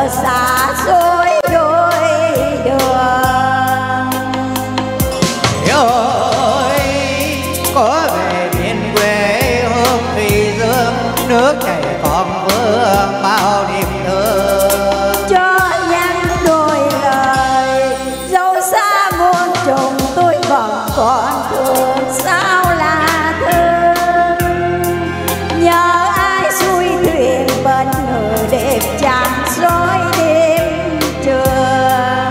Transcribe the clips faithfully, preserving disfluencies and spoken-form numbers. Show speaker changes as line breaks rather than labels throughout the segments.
giờ xa xôi đôi đường.
Ơi có về miền quê hương thủy dương, nước chảy còn vương bao niềm thương.
Cho nhắn đôi lời dẫu xa muôn trùng, tôi vẫn còn thương sao là thương. Nhớ ai xuôi thuyền bên người đẹp chạm dối đêm trường.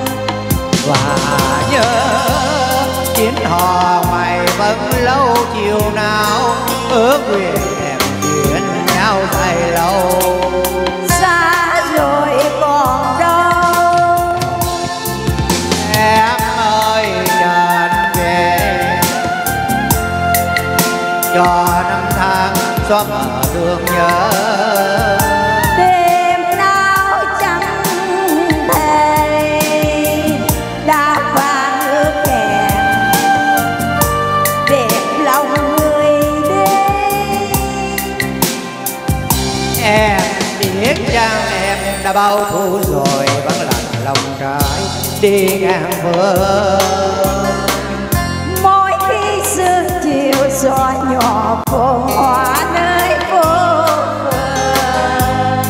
Và nhớ chuyến hò mày vẫn lâu chiều nào, ước nguyện em chuyện nhau dài lâu.
Xa rồi còn đâu
Em ơi trở về, cho năm tháng xóa mở thương nhớ.
đêm nào chẳng thể đã vàng ước hẹn, đẹp lòng người đến.
Em biết chăng em đã bao thu rồi, vẫn lạnh lòng trái đi ngang phương.
Mỗi khi sương chiều gió nhỏ phồn hoa nơi phố phường.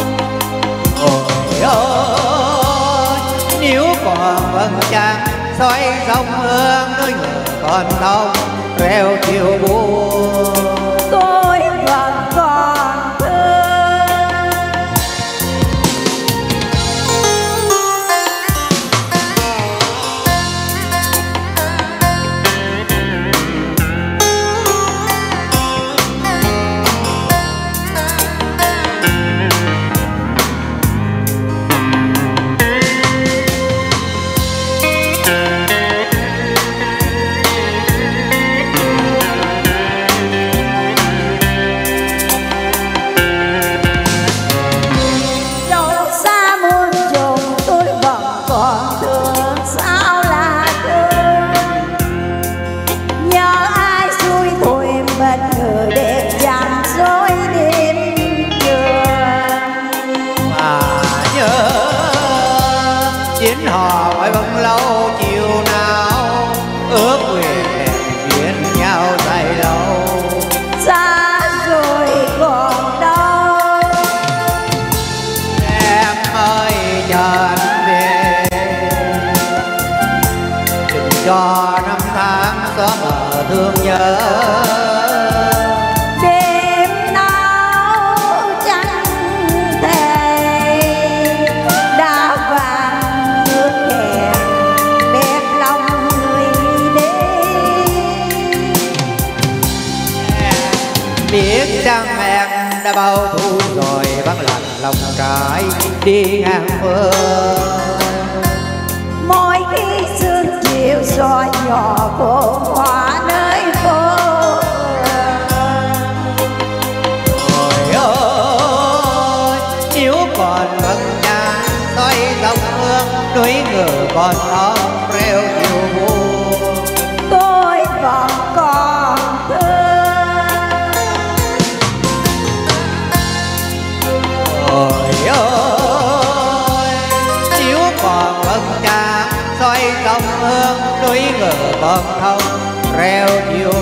Ôi ơi nếu còn vầng trăng soi sông hương, đôi người còn thông reo chiều buồn.
Tôi vẫn còn thương. Dẫu xa muôn trùng tôi vẫn còn thương sao là thương. Nhớ ai xuôi thuyền bên người đẹp chạm dối đêm trường.
Mà nhớ chuyến hò ngoài vẫn lâu chiều nào, ước nguyện hẹn duyên nhau dài lâu.
Xa rồi còn đâu
Em ơi trở về, đừng cho năm tháng xóa mờ thương nhớ.
đêm nào chẳng thể đã vàng ước hẹn, đẹp lòng người đến.
Biết chăng em đã bao thu rồi, vẫn lạnh lòng trái đi ngang phương.
Mỗi khi sương chiều gió nhỏ phồn hoa nơi phố phường.
Ôi ơi nếu còn vầng trăng soi dòng hương, núi ngựa còn thông reo chiều buồn.
Tôi vẫn còn thương.
Ôi ơi nếu còn vầng trăng soi dòng hương, núi ngựa còn thông reo chiều